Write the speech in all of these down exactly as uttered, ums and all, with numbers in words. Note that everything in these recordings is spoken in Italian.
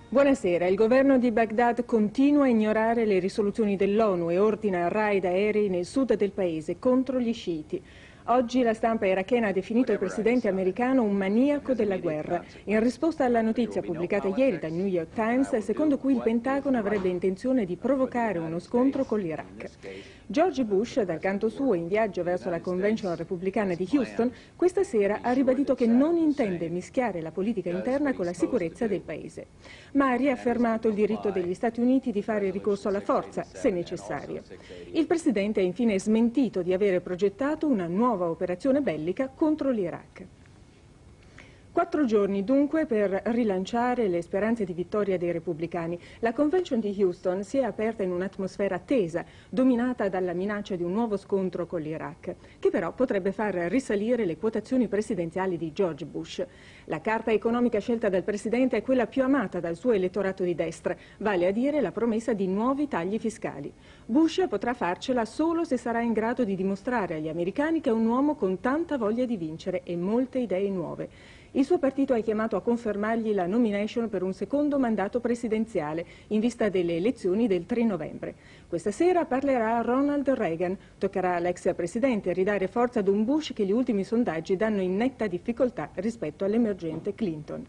Buonasera. Il governo di Baghdad continua a ignorare le risoluzioni dell'ONU e ordina raid aerei nel sud del paese contro gli sciiti. Oggi la stampa irachena ha definito il presidente americano un maniaco della guerra, in risposta alla notizia pubblicata ieri dal New York Times, secondo cui il Pentagono avrebbe intenzione di provocare uno scontro con l'Iraq. George Bush, dal canto suo, in viaggio verso la Convention repubblicana di Houston, questa sera ha ribadito che non intende mischiare la politica interna con la sicurezza del paese, ma ha riaffermato il diritto degli Stati Uniti di fare ricorso alla forza, se necessario. Il presidente ha infine smentito di avere progettato una nuova operazione bellica contro l'Iraq. Quattro giorni dunque per rilanciare le speranze di vittoria dei repubblicani. La Convention di Houston si è aperta in un'atmosfera tesa, dominata dalla minaccia di un nuovo scontro con l'Iraq, che però potrebbe far risalire le quotazioni presidenziali di George Bush. La carta economica scelta dal presidente è quella più amata dal suo elettorato di destra, vale a dire la promessa di nuovi tagli fiscali. Bush potrà farcela solo se sarà in grado di dimostrare agli americani che è un uomo con tanta voglia di vincere e molte idee nuove. Il suo partito è chiamato a confermargli la nomination per un secondo mandato presidenziale in vista delle elezioni del tre novembre. Questa sera parlerà Ronald Reagan. Toccherà all'ex presidente ridare forza ad un Bush che gli ultimi sondaggi danno in netta difficoltà rispetto all'emergente Clinton.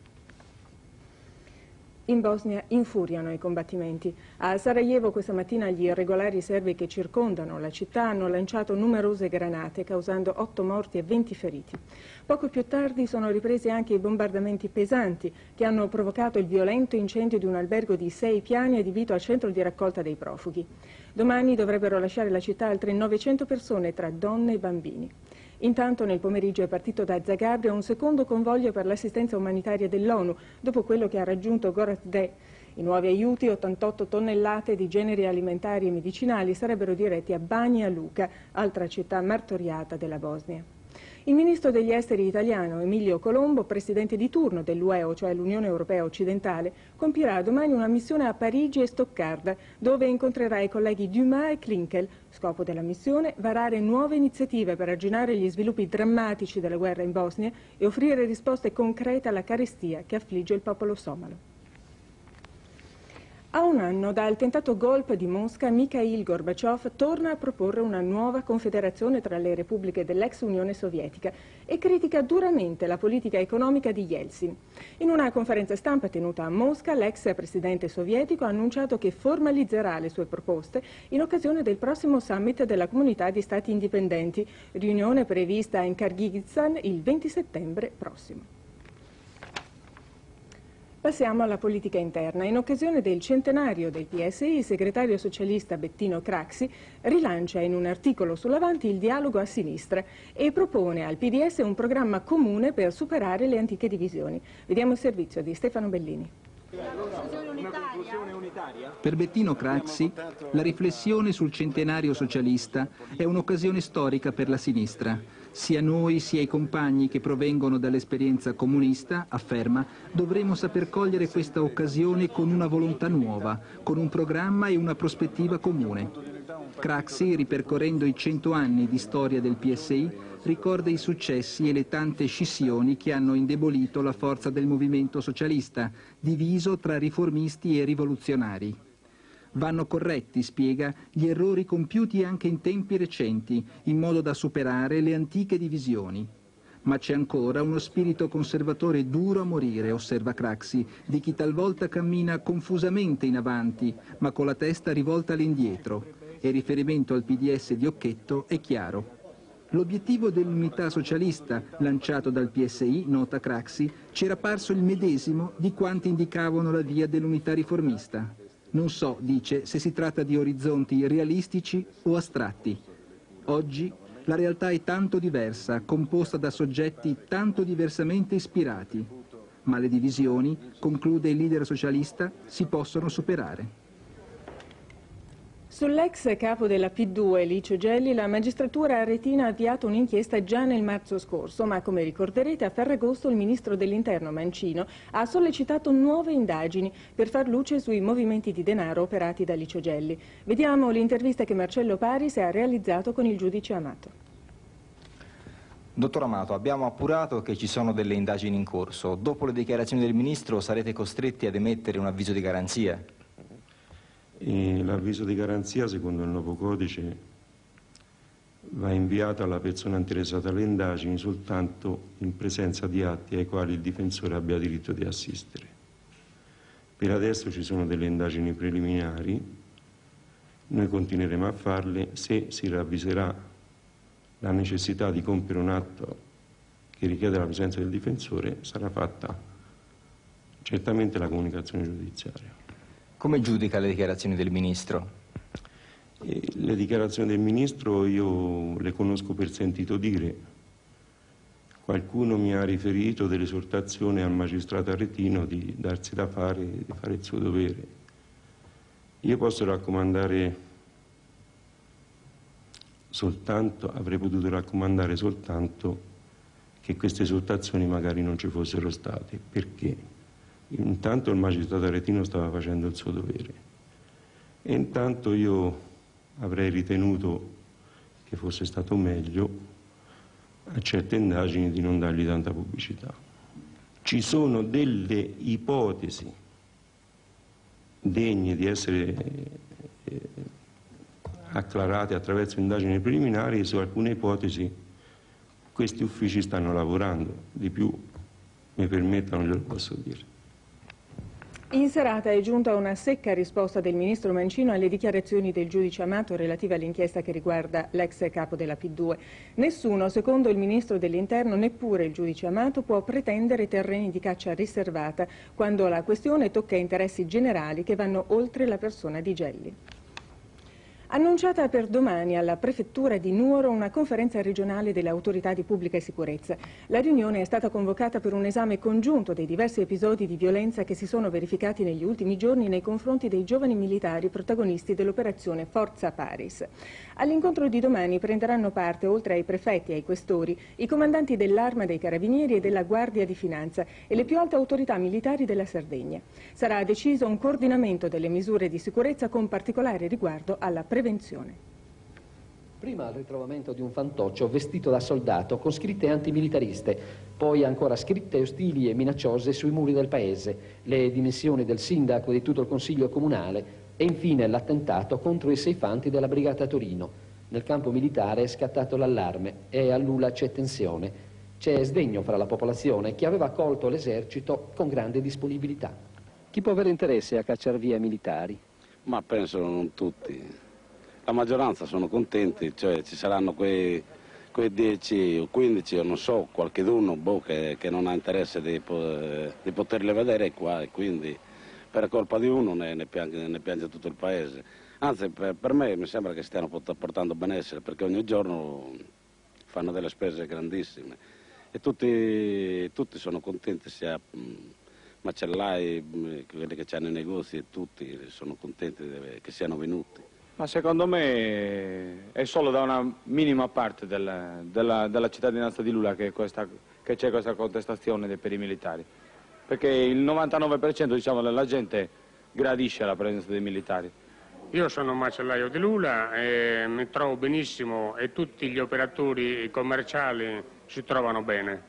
In Bosnia infuriano i combattimenti. A Sarajevo questa mattina gli irregolari serbi che circondano la città hanno lanciato numerose granate, causando otto morti e venti feriti. Poco più tardi sono ripresi anche i bombardamenti pesanti che hanno provocato il violento incendio di un albergo di sei piani adibito al centro di raccolta dei profughi. Domani dovrebbero lasciare la città altre novecento persone tra donne e bambini. Intanto nel pomeriggio è partito da Zagabria un secondo convoglio per l'assistenza umanitaria dell'ONU, dopo quello che ha raggiunto Gorazde. I nuovi aiuti, ottantotto tonnellate di generi alimentari e medicinali, sarebbero diretti a Banja Luka, altra città martoriata della Bosnia. Il ministro degli esteri italiano Emilio Colombo, presidente di turno dell'U E O, cioè l'Unione Europea Occidentale, compirà domani una missione a Parigi e Stoccarda, dove incontrerà i colleghi Dumas e Klinkel. Scopo della missione: varare nuove iniziative per arginare gli sviluppi drammatici della guerra in Bosnia e offrire risposte concrete alla carestia che affligge il popolo somalo. A un anno dal tentato golpe di Mosca, Mikhail Gorbaciov torna a proporre una nuova confederazione tra le repubbliche dell'ex Unione Sovietica e critica duramente la politica economica di Yeltsin. In una conferenza stampa tenuta a Mosca, l'ex presidente sovietico ha annunciato che formalizzerà le sue proposte in occasione del prossimo summit della Comunità di Stati Indipendenti, riunione prevista in Kirghizistan il venti settembre prossimo. Passiamo alla politica interna. In occasione del centenario del P S I, il segretario socialista Bettino Craxi rilancia in un articolo sull'Avanti il dialogo a sinistra e propone al P D S un programma comune per superare le antiche divisioni. Vediamo il servizio di Stefano Bellini. Per Bettino Craxi, la riflessione sul centenario socialista è un'occasione storica per la sinistra. Sia noi sia i compagni che provengono dall'esperienza comunista, afferma, dovremo saper cogliere questa occasione con una volontà nuova, con un programma e una prospettiva comune. Craxi, ripercorrendo i cento anni di storia del P S I, ricorda i successi e le tante scissioni che hanno indebolito la forza del movimento socialista, diviso tra riformisti e rivoluzionari. Vanno corretti, spiega, gli errori compiuti anche in tempi recenti, in modo da superare le antiche divisioni. Ma c'è ancora uno spirito conservatore duro a morire, osserva Craxi, di chi talvolta cammina confusamente in avanti, ma con la testa rivolta all'indietro, e il riferimento al P D S di Occhetto è chiaro. L'obiettivo dell'unità socialista, lanciato dal P S I, nota Craxi, c'era parso il medesimo di quanti indicavano la via dell'unità riformista. Non so, dice, se si tratta di orizzonti realistici o astratti. Oggi la realtà è tanto diversa, composta da soggetti tanto diversamente ispirati. Ma le divisioni, conclude il leader socialista, si possono superare. Sull'ex capo della P due, Licio Gelli, la magistratura aretina ha avviato un'inchiesta già nel marzo scorso, ma come ricorderete a Ferragosto il ministro dell'Interno Mancino ha sollecitato nuove indagini per far luce sui movimenti di denaro operati da Licio Gelli. Vediamo l'intervista che Marcello Paris ha realizzato con il giudice Amato. Dottor Amato, abbiamo appurato che ci sono delle indagini in corso. Dopo le dichiarazioni del Ministro sarete costretti ad emettere un avviso di garanzia? L'avviso di garanzia, secondo il nuovo codice, va inviato alla persona interessata alle indagini soltanto in presenza di atti ai quali il difensore abbia diritto di assistere. Per adesso ci sono delle indagini preliminari, noi continueremo a farle. Se si ravviserà la necessità di compiere un atto che richiede la presenza del difensore, sarà fatta certamente la comunicazione giudiziaria. Come giudica le dichiarazioni del Ministro? E le dichiarazioni del Ministro io le conosco per sentito dire. Qualcuno mi ha riferito dell'esortazione al magistrato Aretino di darsi da fare, di fare il suo dovere. Io posso raccomandare soltanto, avrei potuto raccomandare soltanto che queste esortazioni magari non ci fossero state, perché intanto il magistrato Aretino stava facendo il suo dovere e intanto io avrei ritenuto che fosse stato meglio a certe indagini di non dargli tanta pubblicità. Ci sono delle ipotesi degne di essere eh, acclarate attraverso indagini preliminari e su alcune ipotesi questi uffici stanno lavorando. Di più, mi permettano, glielo posso dire. In serata è giunta una secca risposta del ministro Mancino alle dichiarazioni del giudice Amato relative all'inchiesta che riguarda l'ex capo della P due. Nessuno, secondo il ministro dell'Interno, neppure il giudice Amato, può pretendere terreni di caccia riservata quando la questione tocca interessi generali che vanno oltre la persona di Gelli. Annunciata per domani alla prefettura di Nuoro una conferenza regionale delle autorità di pubblica sicurezza. La riunione è stata convocata per un esame congiunto dei diversi episodi di violenza che si sono verificati negli ultimi giorni nei confronti dei giovani militari protagonisti dell'operazione Forza Paris. All'incontro di domani prenderanno parte, oltre ai prefetti e ai questori, i comandanti dell'Arma dei Carabinieri e della Guardia di Finanza e le più alte autorità militari della Sardegna. Sarà deciso un coordinamento delle misure di sicurezza con particolare riguardo alla prevenzione. Prima il ritrovamento di un fantoccio vestito da soldato con scritte antimilitariste, poi ancora scritte ostili e minacciose sui muri del paese, le dimissioni del sindaco e di tutto il consiglio comunale e infine l'attentato contro i seifanti della brigata Torino. Nel campo militare è scattato l'allarme e a Lula c'è tensione. C'è sdegno fra la popolazione che aveva accolto l'esercito con grande disponibilità. Chi può avere interesse a cacciar via militari? Ma penso non tutti. La maggioranza sono contenti, cioè ci saranno quei, quei dieci o quindici, o non so, qualcheduno boh, che, che non ha interesse di, di poterle vedere qua e quindi per colpa di uno ne, ne, piange, ne piange tutto il paese. Anzi, per, per me mi sembra che stiano portando benessere perché ogni giorno fanno delle spese grandissime e tutti, tutti sono contenti, sia mh, macellai, quelli che hanno i negozi e tutti sono contenti che siano venuti. Ma secondo me è solo da una minima parte del, della, della cittadinanza di Lula che, questa, che c'è questa contestazione dei per i militari, perché il novantanove per cento diciamo, della gente gradisce la presenza dei militari. Io sono un macellaio di Lula e mi trovo benissimo e tutti gli operatori commerciali si trovano bene.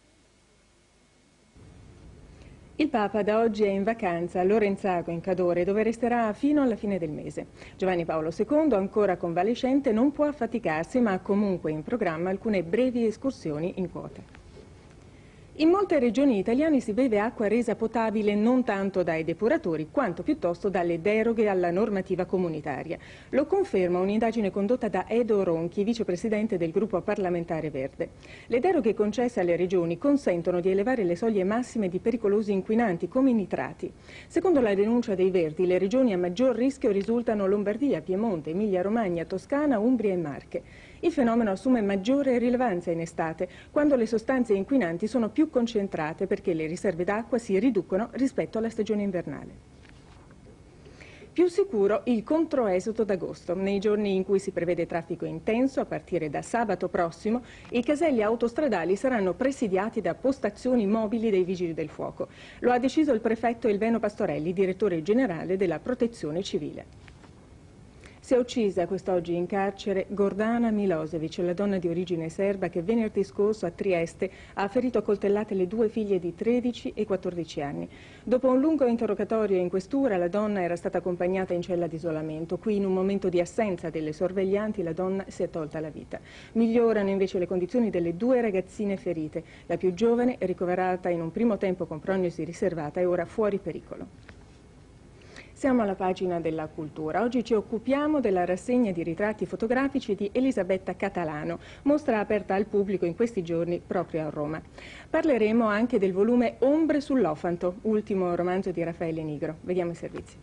Il Papa da oggi è in vacanza a Lorenzago in Cadore, dove resterà fino alla fine del mese. Giovanni Paolo secondo, ancora convalescente, non può affaticarsi, ma ha comunque in programma alcune brevi escursioni in quota. In molte regioni italiane si beve acqua resa potabile non tanto dai depuratori quanto piuttosto dalle deroghe alla normativa comunitaria. Lo conferma un'indagine condotta da Edo Ronchi, vicepresidente del gruppo parlamentare Verde. Le deroghe concesse alle regioni consentono di elevare le soglie massime di pericolosi inquinanti come i nitrati. Secondo la denuncia dei Verdi, le regioni a maggior rischio risultano Lombardia, Piemonte, Emilia-Romagna, Toscana, Umbria e Marche. Il fenomeno assume maggiore rilevanza in estate, quando le sostanze inquinanti sono più concentrate perché le riserve d'acqua si riducono rispetto alla stagione invernale. Più sicuro il controesodo d'agosto. Nei giorni in cui si prevede traffico intenso, a partire da sabato prossimo, i caselli autostradali saranno presidiati da postazioni mobili dei Vigili del Fuoco. Lo ha deciso il prefetto Elveno Pastorelli, direttore generale della Protezione Civile. Si è uccisa quest'oggi in carcere Gordana Milosevic, la donna di origine serba che venerdì scorso a Trieste ha ferito a coltellate le due figlie di tredici e quattordici anni. Dopo un lungo interrogatorio in questura, la donna era stata accompagnata in cella di isolamento. Qui, in un momento di assenza delle sorveglianti, la donna si è tolta la vita. Migliorano invece le condizioni delle due ragazzine ferite. La più giovane, ricoverata in un primo tempo con prognosi riservata, è ora fuori pericolo. Siamo alla pagina della cultura. Oggi ci occupiamo della rassegna di ritratti fotografici di Elisabetta Catalano, mostra aperta al pubblico in questi giorni proprio a Roma. Parleremo anche del volume Ombre sull'Ofanto, ultimo romanzo di Raffaele Nigro. Vediamo i servizi.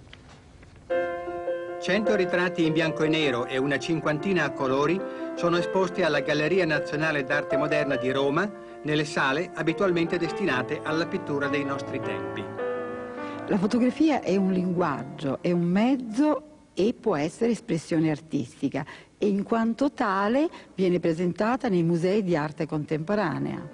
Cento ritratti in bianco e nero e una cinquantina a colori sono esposti alla Galleria Nazionale d'Arte Moderna di Roma, nelle sale abitualmente destinate alla pittura dei nostri tempi. La fotografia è un linguaggio, è un mezzo e può essere espressione artistica e in quanto tale viene presentata nei musei di arte contemporanea.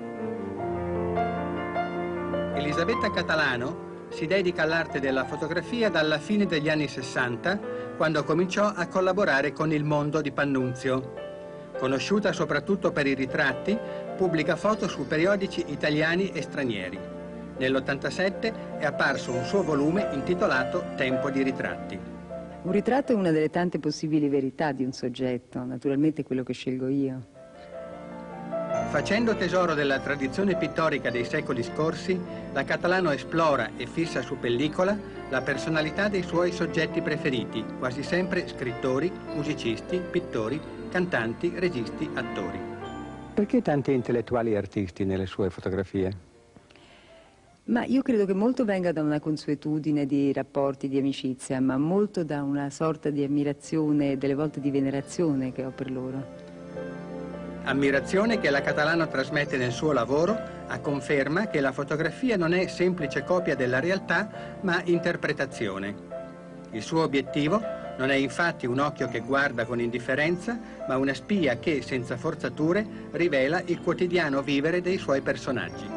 Elisabetta Catalano si dedica all'arte della fotografia dalla fine degli anni sessanta, quando cominciò a collaborare con il Mondo di Pannunzio. Conosciuta soprattutto per i ritratti, pubblica foto su periodici italiani e stranieri. Nell'ottantasette è apparso un suo volume intitolato Tempo di ritratti. Un ritratto è una delle tante possibili verità di un soggetto, naturalmente quello che scelgo io. Facendo tesoro della tradizione pittorica dei secoli scorsi, la Catalano esplora e fissa su pellicola la personalità dei suoi soggetti preferiti, quasi sempre scrittori, musicisti, pittori, cantanti, registi, attori. Perché tanti intellettuali e artisti nelle sue fotografie? Ma io credo che molto venga da una consuetudine di rapporti, di amicizia, ma molto da una sorta di ammirazione e delle volte di venerazione che ho per loro. Ammirazione che la Catalano trasmette nel suo lavoro a conferma che la fotografia non è semplice copia della realtà, ma interpretazione. Il suo obiettivo non è infatti un occhio che guarda con indifferenza, ma una spia che, senza forzature, rivela il quotidiano vivere dei suoi personaggi.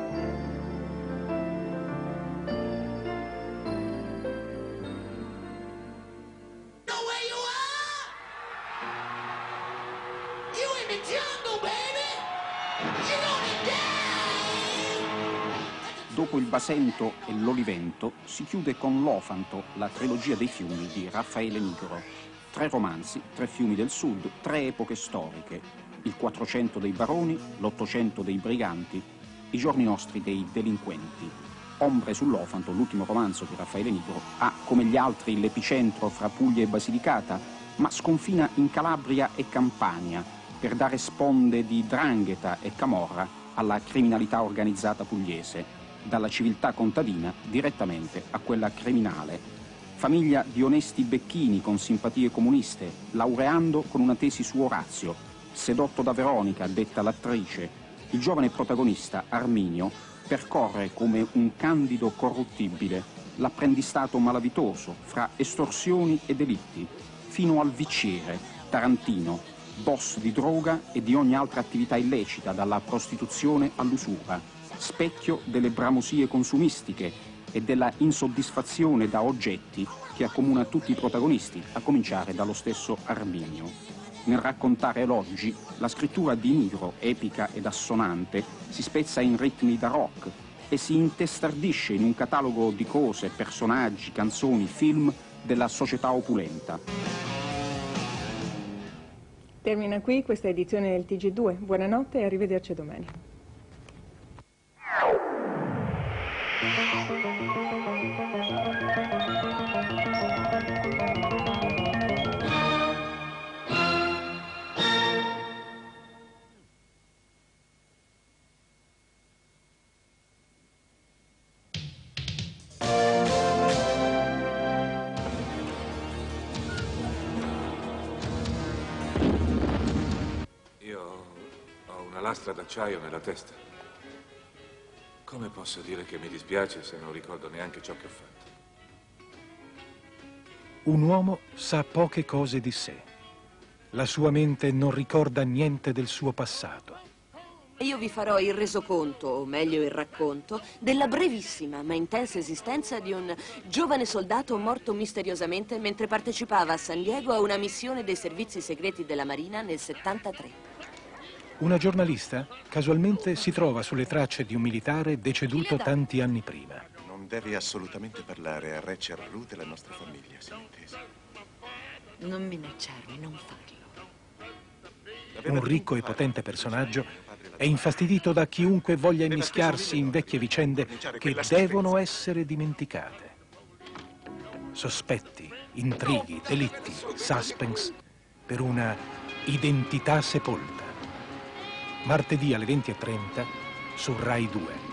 Dopo il Basento e l'Olivento si chiude con L'Ofanto, la trilogia dei fiumi di Raffaele Nigro. Tre romanzi, tre fiumi del sud, tre epoche storiche. Il Quattrocento dei baroni, l'Ottocento dei briganti, i giorni nostri dei delinquenti. Ombre sull'Ofanto, l'ultimo romanzo di Raffaele Nigro, ha come gli altri l'epicentro fra Puglia e Basilicata, ma sconfina in Calabria e Campania per dare sponde di 'ndrangheta e camorra alla criminalità organizzata pugliese, dalla civiltà contadina direttamente a quella criminale. Famiglia di onesti becchini con simpatie comuniste, laureando con una tesi su Orazio, sedotto da Veronica, detta l'attrice, il giovane protagonista, Arminio, percorre come un candido corruttibile l'apprendistato malavitoso fra estorsioni e delitti, fino al vicciere, Tarantino, boss di droga e di ogni altra attività illecita, dalla prostituzione all'usura, specchio delle bramosie consumistiche e della insoddisfazione da oggetti che accomuna tutti i protagonisti, a cominciare dallo stesso Arminio. Nel raccontare elogi, la scrittura di Nigro, epica ed assonante, si spezza in ritmi da rock e si intestardisce in un catalogo di cose, personaggi, canzoni, film della società opulenta. Termina qui questa edizione del T G due. Buonanotte e arrivederci domani. Lastra d'acciaio nella testa. Come posso dire che mi dispiace se non ricordo neanche ciò che ho fatto? Un uomo sa poche cose di sé. La sua mente non ricorda niente del suo passato. E io vi farò il resoconto, o meglio il racconto, della brevissima ma intensa esistenza di un giovane soldato morto misteriosamente mentre partecipava a San Diego a una missione dei servizi segreti della Marina nel settantatré. Una giornalista casualmente si trova sulle tracce di un militare deceduto tanti anni prima. Non devi assolutamente parlare a Rachel Rue della nostra famiglia, si è inteso? Non minacciarmi, non farlo. Un ricco e potente personaggio è infastidito da chiunque voglia immischiarsi in vecchie vicende che devono essere dimenticate. Sospetti, intrighi, delitti, suspense per una identità sepolta. Martedì alle venti e trenta su Rai due.